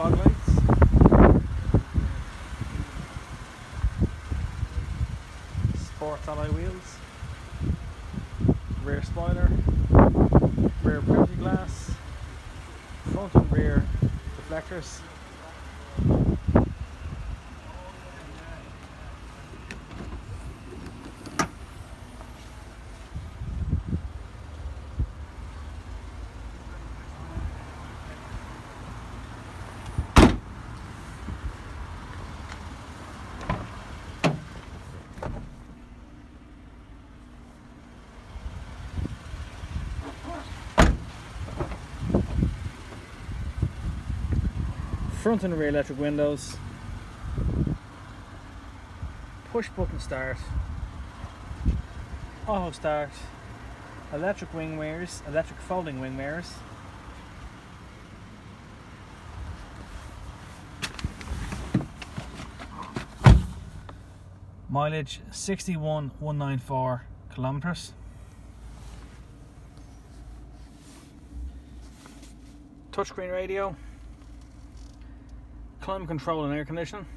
fog lights, sports alloy wheels, rear spoiler, rear privacy glass, front and rear reflectors, front and rear electric windows, push button start, auto start, electric wing mirrors, electric folding wing mirrors, mileage 61,194 kilometers, touchscreen radio, climate control and air conditioning,